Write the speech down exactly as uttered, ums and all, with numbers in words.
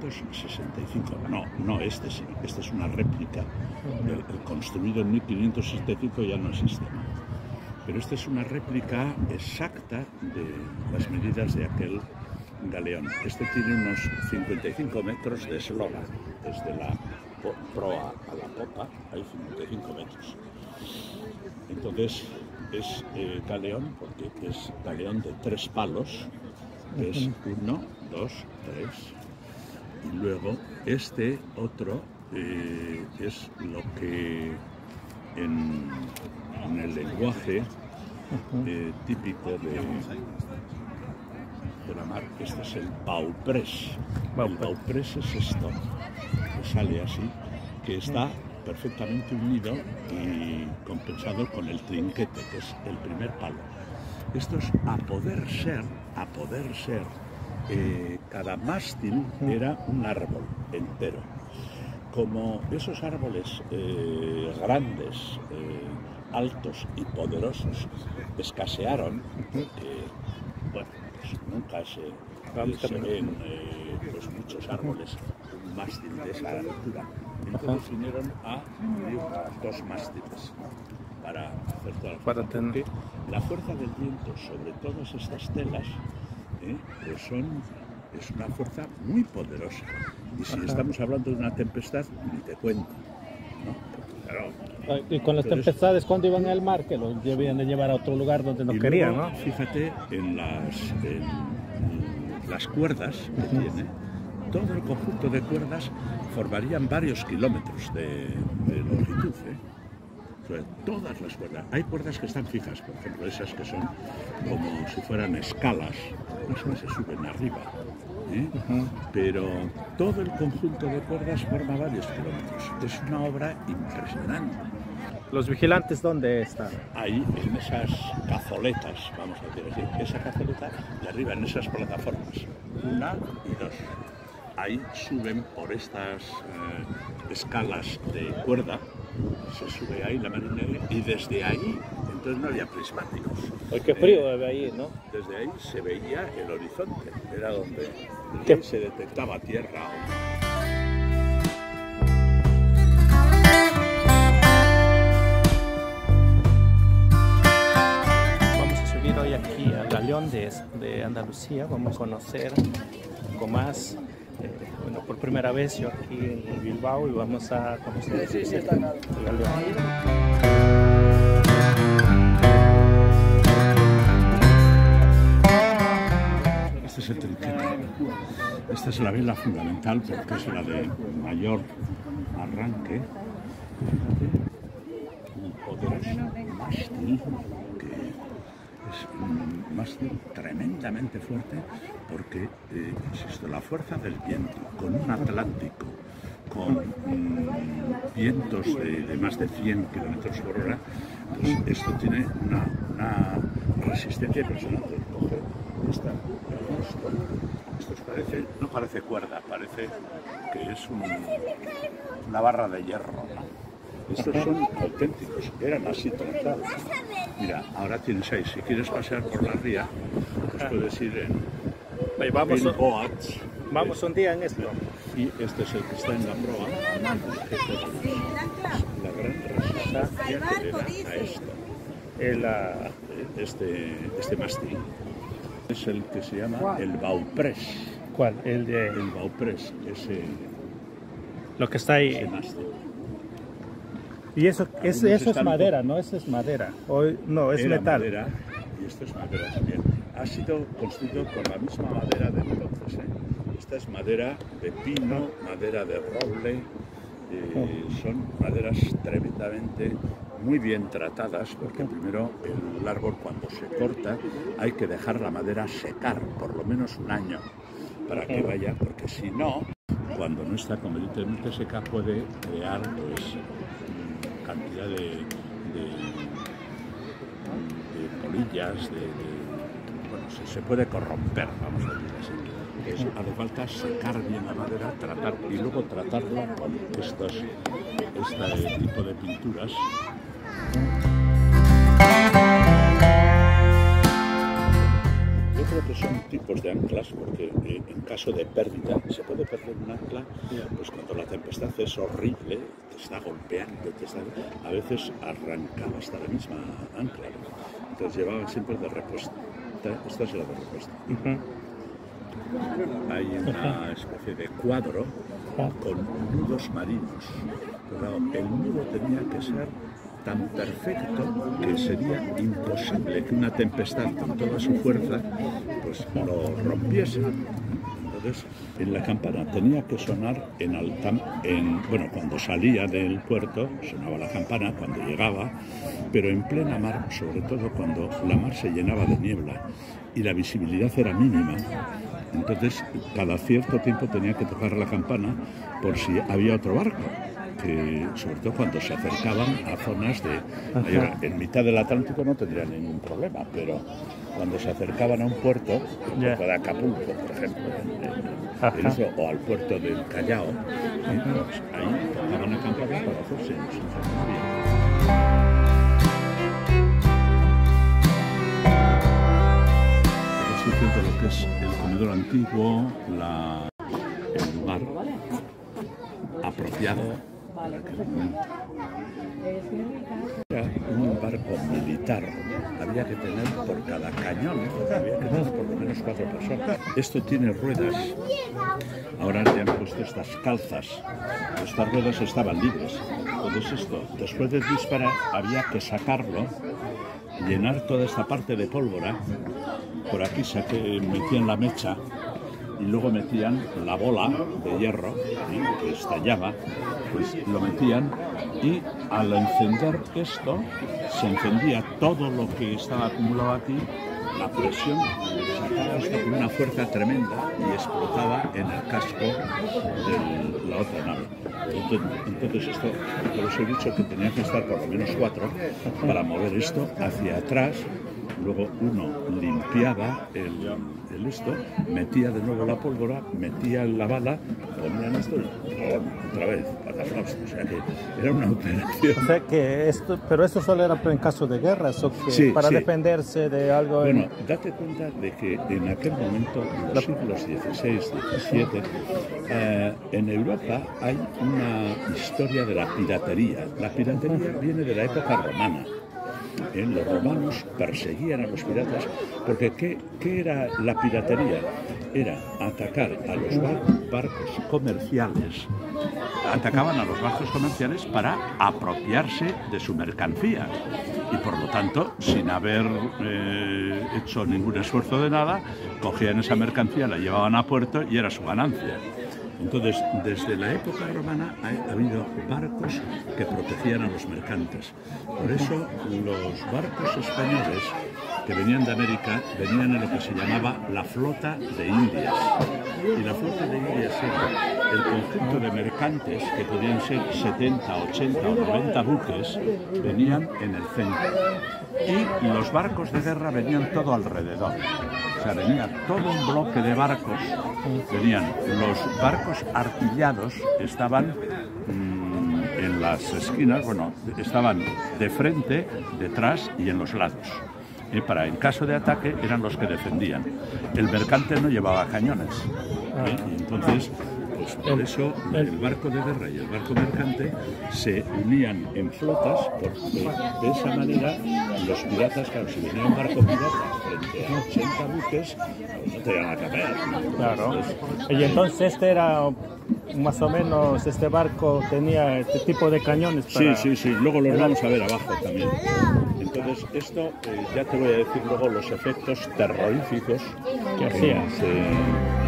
quinientos sesenta y cinco. No, no este sí, este es una réplica. El, el construido en mil quinientos sesenta y cinco ya no existe, ¿no? Pero esta es una réplica exacta de las medidas de aquel galeón. Este tiene unos cincuenta y cinco metros de eslora, desde la proa a la popa hay cincuenta y cinco metros. Entonces es eh, galeón porque es galeón de tres palos, que es uno, dos, tres. Y luego este otro eh, es lo que en, en el lenguaje eh, típico de, de la mar, este es el bauprés. El bauprés es esto, que sale así, que está perfectamente unido y compensado con el trinquete, que es el primer palo. Esto es a poder ser, a poder ser, eh, cada mástil era un árbol entero. Como esos árboles eh, grandes, eh, altos y poderosos escasearon, que bueno, pues nunca se, se ven eh, pues muchos árboles, un mástil de esa altura. Entonces vinieron a unir dos mástiles para hacer toda la fuerza. Porque la fuerza del viento sobre todas estas telas eh, pues son, es una fuerza muy poderosa. Y si Ajá. estamos hablando de una tempestad, ni te cuento, ¿no? Claro, y con las entonces, tempestades, ¿cuándo iban al mar? Que los debían de llevar a otro lugar donde no querían, luego, ¿no? Fíjate en las, en las cuerdas que uh-huh. tiene. Todo el conjunto de cuerdas formarían varios kilómetros de, de longitud, ¿eh? O sea, todas las cuerdas. Hay cuerdas que están fijas, por ejemplo, esas que son como si fueran escalas, esas se suben arriba, ¿eh? Uh-huh. Pero todo el conjunto de cuerdas forma varios kilómetros. Es una obra impresionante. ¿Los vigilantes dónde están? Ahí, en esas cazoletas, vamos a decir así, esa cazoleta y arriba en esas plataformas, una y dos. Ahí suben por estas eh, escalas de cuerda, se sube ahí la marinera y desde ahí, entonces no había prismáticos. ¡Ay, qué frío eh, ahí, ¿no? Desde ahí se veía el horizonte, era donde ¿Qué? se detectaba tierra. Vamos a subir hoy aquí al galeón de, de Andalucía, vamos a conocer un poco más. Eh, bueno, por primera vez yo aquí en Bilbao y vamos a conocer sí, sí, el galeón. Este es el trinquete. Esta es la vela fundamental porque es la de mayor arranque. Un poderoso mástil que es un mástil tremendamente fuerte porque, eh, insisto, la fuerza del viento con un Atlántico con mmm, vientos de, de más de cien kilómetros por hora, pues esto tiene una, una resistencia impresionante. Coge esta, esto, esto parece, no parece cuerda, parece que es un, una barra de hierro, ¿no? Estos son auténticos, eran así tratados. Mira, ahora tienes ahí, si quieres pasear por la ría, pues puedes ir en Oye, vamos, en boats. Vamos un día en esto. Y este es el que está en la proa, la gran resistencia que le da a esto. El, uh, este, este mástil es el que se llama el bauprés. ¿Cuál? El de... El bauprés, ese... Lo que está ahí. Ese mástil. Y eso, es, eso es madera, con... ¿no? Eso es madera. Hoy, no, es Era metal. Madera, y esto es madera también. Ha sido construido con la misma madera de entonces, ¿eh? Esta es madera de pino, madera de roble. Eh, son maderas tremendamente muy bien tratadas, porque primero el árbol cuando se corta hay que dejar la madera secar por lo menos un año para que vaya, porque si no, cuando no está convenientemente seca puede crear pues cantidad de, de, de polillas, de, de, bueno, se, se puede corromper, vamos a decir así. Es, hace falta secar bien la madera, tratar y luego tratarla con estos, este tipo de pinturas. Yo creo que son tipos de anclas, porque eh, en caso de pérdida, se puede perder un ancla, pues cuando la tempestad es horrible, te está golpeando, te está, a veces arrancaba hasta la misma ancla, ¿no? Entonces llevaban siempre de repuesto. Esta es la de repuesto. Uh-huh. Hay una especie de cuadro con nudos marinos. Pero el nudo tenía que ser tan perfecto que sería imposible que una tempestad con toda su fuerza pues lo rompiese. Entonces, en la campana tenía que sonar en alta, en, bueno, cuando salía del puerto sonaba la campana, cuando llegaba, pero en plena mar, sobre todo cuando la mar se llenaba de niebla y la visibilidad era mínima. Entonces, cada cierto tiempo tenía que tocar la campana por si había otro barco. Que, sobre todo cuando se acercaban a zonas de... Ajá. En mitad del Atlántico no tendrían ningún problema, pero cuando se acercaban a un puerto, el yeah. puerto de Acapulco, por ejemplo, en, en eso, o al puerto del Callao, y, pues, ahí tocaban la campana para hacerse los incendios. De lo que es el comedor antiguo, la, el lugar apropiado para aquel momento. Era un barco militar, había que tener por cada cañón, había que tener por lo menos cuatro personas. Esto tiene ruedas, ahora le han puesto estas calzas, estas ruedas estaban libres. Entonces esto, después de disparar, había que sacarlo, llenar toda esta parte de pólvora. Por aquí saqué, metían la mecha y luego metían la bola de hierro, ¿sí? que estallaba, pues lo metían y al encender esto se encendía todo lo que estaba acumulado aquí, la presión sacaba esto con una fuerza tremenda y explotaba en el casco de la otra nave. Entonces, entonces esto, por eso he dicho que tenía que estar por lo menos cuatro para mover esto hacia atrás. Luego uno limpiaba el, el esto, metía de nuevo la pólvora, metía la bala, ponían esto y otra vez, pataflaps. O sea que era una operación. O sea que esto, pero esto solo era en caso de guerras, ¿o que sí, para sí. defenderse de algo? Bueno, en... date cuenta de que en aquel momento, en los siglos dieciséis, diecisiete, eh, en Europa hay una historia de la piratería. La piratería viene de la época romana. ¿Eh? Los romanos perseguían a los piratas porque ¿qué, qué era la piratería? Era atacar a los bar barcos comerciales, atacaban a los barcos comerciales para apropiarse de su mercancía y por lo tanto, sin haber eh, hecho ningún esfuerzo de nada, cogían esa mercancía, la llevaban a puerto y era su ganancia. Entonces, desde la época romana ha habido barcos que protegían a los mercantes. Por eso, los barcos españoles que venían de América venían en lo que se llamaba la flota de Indias. Y la flota de Indias era el conjunto de mercantes, que podían ser setenta, ochenta o noventa buques, venían en el centro. Y los barcos de guerra venían todo alrededor. O sea, venía todo un bloque de barcos, venían los barcos artillados, estaban mmm, en las esquinas, bueno, estaban de frente, detrás y en los lados. Y para, en caso de ataque, eran los que defendían. El mercante no llevaba cañones. ¿eh? Y entonces, pues por eso el barco de guerra y el barco mercante se unían en flotas, porque de esa manera los piratas, claro, si venía un barco pirata frente a ochenta buques, pues no te iban a caer. Claro. Y entonces este era, más o menos, este barco tenía este tipo de cañones para... Sí, sí, sí. Luego los vamos a ver abajo también. Entonces, esto, eh, ya te voy a decir luego los efectos terroríficos que hacía. Se...